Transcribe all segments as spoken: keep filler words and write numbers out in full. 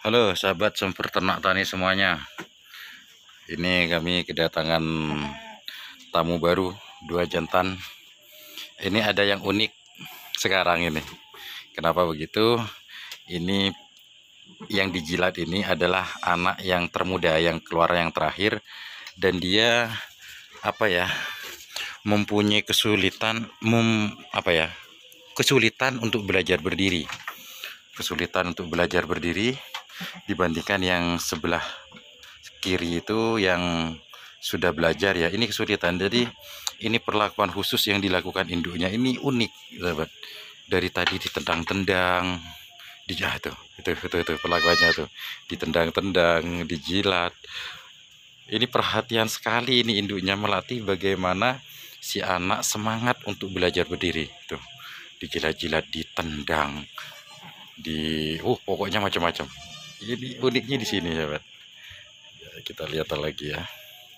Halo sahabat sempur ternak tani semuanya. Ini kami kedatangan tamu baru, dua jantan. Ini ada yang unik sekarang ini. Kenapa begitu? Ini yang dijilat ini adalah anak yang termuda, yang keluar yang terakhir, dan dia apa ya? Mempunyai kesulitan mem, apa ya? Kesulitan untuk belajar berdiri. Kesulitan untuk belajar berdiri dibandingkan yang sebelah kiri itu yang sudah belajar ya. Ini kesulitan. Jadi ini perlakuan khusus yang dilakukan induknya ini unik, sahabat. Dari tadi ditendang-tendang, dijatuh, itu itu itu perlakuannya tuh, ditendang-tendang, dijilat. Ini perhatian sekali ini induknya, melatih bagaimana si anak semangat untuk belajar berdiri. Tuh, dijilat-jilat, ditendang, di uh pokoknya macam-macam. Ini uniknya di sini, sahabat. Ya, kita lihat lagi ya.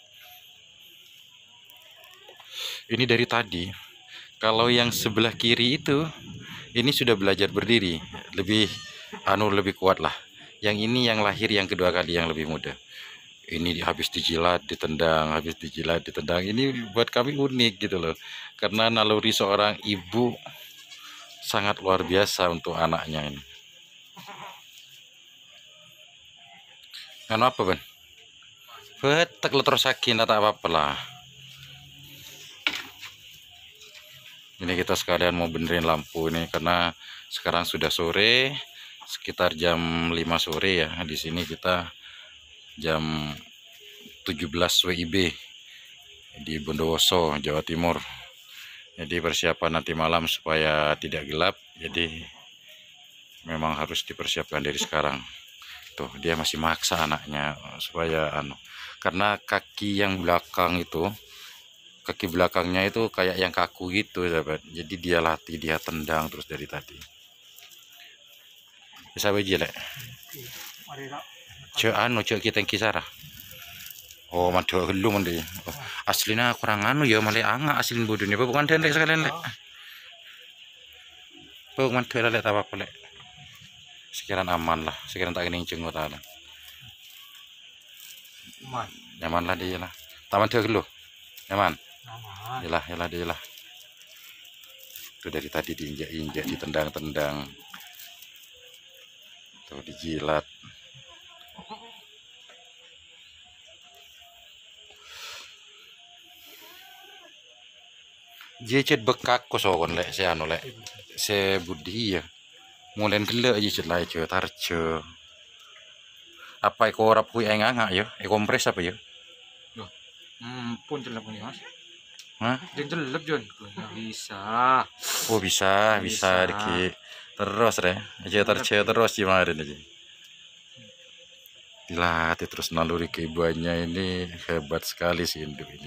Ini dari tadi. Kalau yang sebelah kiri itu, ini sudah belajar berdiri, lebih anu lebih kuat lah. Yang ini yang lahir yang kedua kali, yang lebih muda. Ini habis dijilat, ditendang, habis dijilat, ditendang. Ini buat kami unik gitu loh. Karena naluri seorang ibu sangat luar biasa untuk anaknya ini. Anu apa, Ben? Betek lo terus sakin, tak apa-apa lah. Ini kita sekalian mau benerin lampu ini karena sekarang sudah sore, sekitar jam lima sore ya. Di sini kita jam tujuh belas W I B di Bondowoso, Jawa Timur. Jadi persiapan nanti malam supaya tidak gelap, jadi memang harus dipersiapkan dari sekarang. Tuh, dia masih maksa anaknya supaya anu, karena kaki yang belakang itu, kaki belakangnya itu kayak yang kaku gitu, sahabat. Jadi dia latih, dia tendang terus dari tadi. Bisa biji lek. Cek anu, cek kita yang kisara. Oh, madu helu mandi. Oh, aslinya kurang anu ya, malah angak aslin bodohnya. Bukan den lek sekalian lek. Bukan madu lek tak apa-apa lek. Sekiranya aman lah, sekiranya tak kening jenggot lah. Nyaman. Nyaman lah dia lah. Taman dia dulu. Nyaman. Nyaman. Yalah, yalah dia lah. Itu dari tadi diinjak-injak, ditendang-tendang. Tuh dijilat. Jecet bekak kosokon lek se anu lek. Se budi ya. Mulai gele aja cet lai ce tarce. Apa eko rap kui enganga ya? E kompres apa ya? Loh. Hmm, pun jelek nih, Mas. Hah? Dia jelek, Jon. Bisa. Oh, bisa, bisa, Bisa. Diki. Terus deh. Aja tarce terus kemarin aja. Dilatih terus naluri keibuannya ini hebat sekali sih induk ini.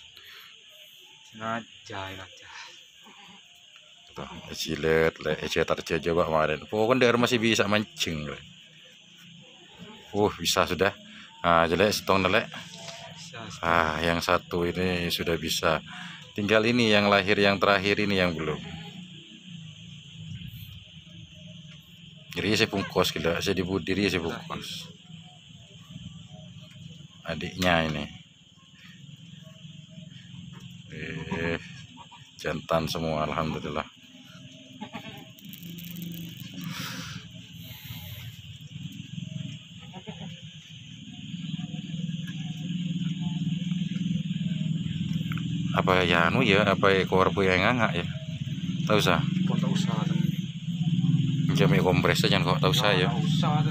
Sengaja, sengaja. Tuh, cilet, le, ece tarce coba kemarin. Pokoknya daerah masih bisa mancing. Le. Uh, bisa sudah. Ah, jelek setong le. Ah, yang satu ini sudah bisa. Tinggal ini yang lahir yang terakhir ini yang belum. Jadi saya bungkus gila, saya dibuat diri saya bungkus. Adiknya ini. Eh, jantan semua alhamdulillah. Apa ya anu ya, apa ekor bu yang ngangak ya, tahu sah? Kok tak usah. Jam kompres aja kok tahu saya. Tak usah.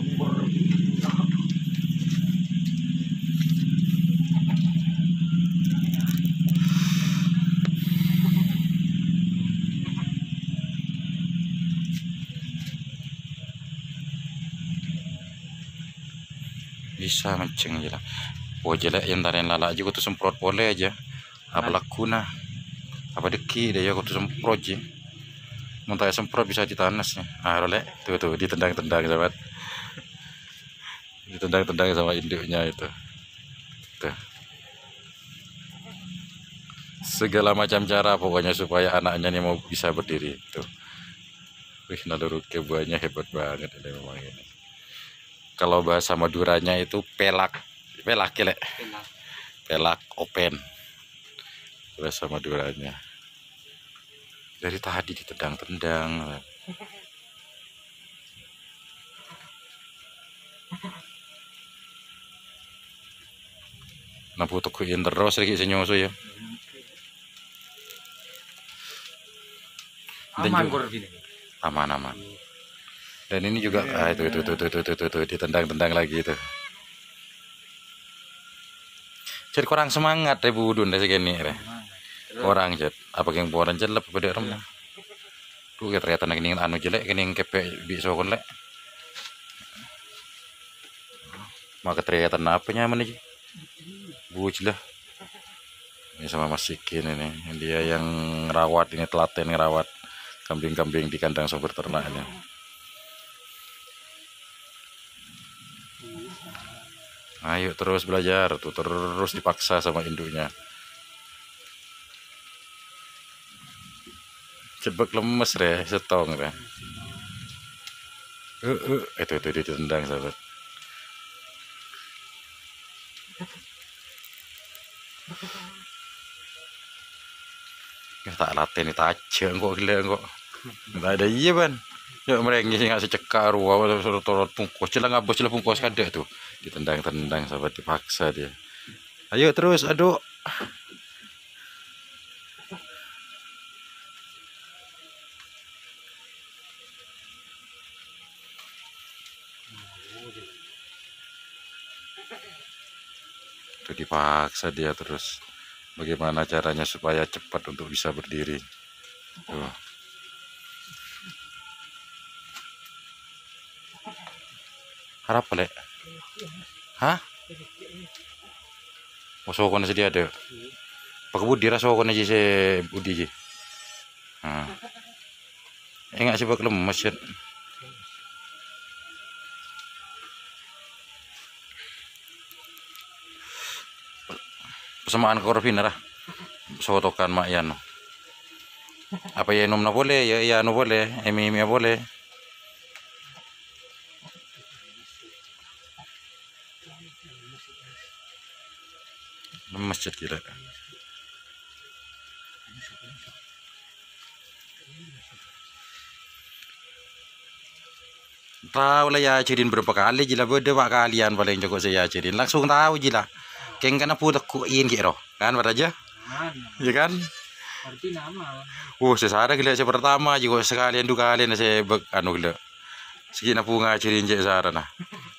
Bisa mancing aja lah. Oh jelek yang tarin lala aja, aku tuh semprot boleh aja. Apa lakuna? Apa deki dia aku tuh semprot aja. Muntah semprot bisa ditanas nih. Ah rolek, tuh tuh ditendang-tendang sahabat. Ditendang-tendang sama induknya itu. Tuh. Segala macam cara pokoknya supaya anaknya nih mau bisa berdiri. Tuh. Wih, naluri kebuannya hebat banget ini memang ini. Kalau bahasa Maduranya itu pelak, pelak ya, Lek. Pelak. Pelak open. Bahasa Maduranya. Dari tadi ditendang-tendang. Nampu tukuin terus lagi senyusu ya. Dan Aman juga- kor ini. Aman aman. Dan ini juga ah, itu itu itu itu itu, itu, itu ditendang-tendang lagi itu. Jadi kurang semangat deh budun deh segini deh. Orang jet apa yang buaran jet lebih pada remnya. Tuh kita ternyata nak ingin anu jelek kini kepek bisa kon lek. Maka ternyata apa nyaman aja. Buj lah. Ini sama Mas Sikin ini dia yang ngerawat ini telaten ngerawat kambing-kambing di kandang sumber ternaknya. Ayo terus belajar tuh terus dipaksa sama induknya. Cebek lemes deh, setong deh. Uh, uh, itu itu ditendang sahabat. Ya, tak latih tak aja kok gila kok. Nggak ada iya ban. Ya mereka sih nggak secekar ruah suruh turut pungkus celah ngabos celah pungkus kada tuh ditendang-tendang sahabat dipaksa dia. Ayo terus aduk. Tuh dipaksa dia terus. Bagaimana caranya supaya cepat untuk bisa berdiri. Tuh. Harap lek. Hah? Oh sokon sedia ada. Pakai budi rasa sokon aja se budi je. Nah. Enggak sih bak lemes ya. Persamaan korvin lah. Sotokan mak Yano. Apa ya nom na boleh ya ya no boleh, emi emi boleh. Masjid kira. Tahu lah ya ajarin berapa kali jila beda pak kalian paling cukup saya ajarin langsung tahu jila. Keng kana pu tekuin kiro kan pada aja. Ya kan? Arti nama. Oh, sesara gila saya pertama juga sekalian dua kalian saya bek anu gila. Segini pu ngajarin je sara nah.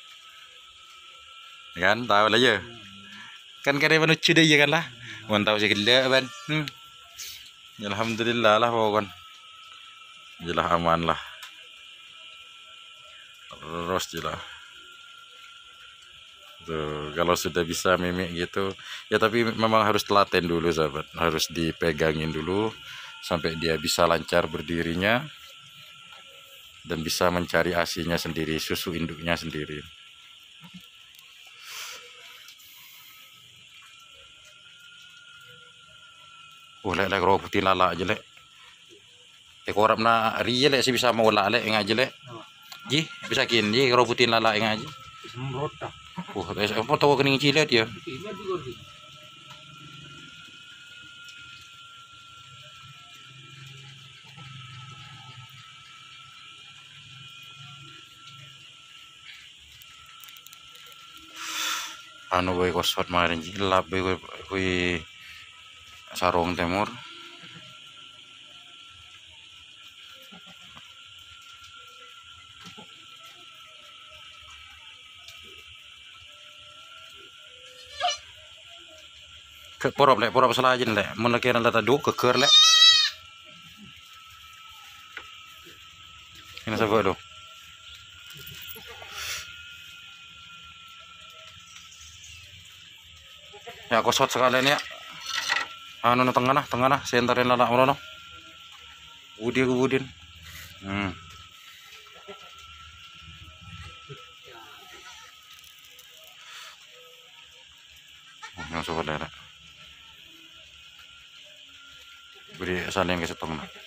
Ya kan tahu lah ya. Kan kare manusia deh ya kan lah. Mun tahu sih gila ban. Hmm. Alhamdulillah lah pokon. Jelah aman lah. Terus jelah. Tuh, kalau sudah bisa mimik gitu ya tapi memang harus telaten dulu sahabat, harus dipegangin dulu sampai dia bisa lancar berdirinya dan bisa mencari asinya sendiri, susu induknya sendiri. Oh lek lek roh putih lala aja lek ekorap na ria lek sih bisa mau lala lek ngaji lek ji bisa kin ji roh putih lala ngaji Semrota. oh apa tahu kening cilet ya. Ini di kor. Anu boy kosot marin jilap boy boy sarung temur ke porop lek porop selajin lek mun lek kira lata duk keker lek ini sabuk do ya kosot sekalian ya anu na tengah nah tengah nah sentarin lala ono budi ke budin hmm oh, yang saudara beri salin ke setong nah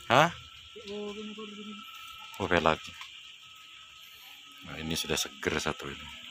Hah? Oh, gini, gini, gini. Oh, lagi. Nah, ini sudah seger satu ini.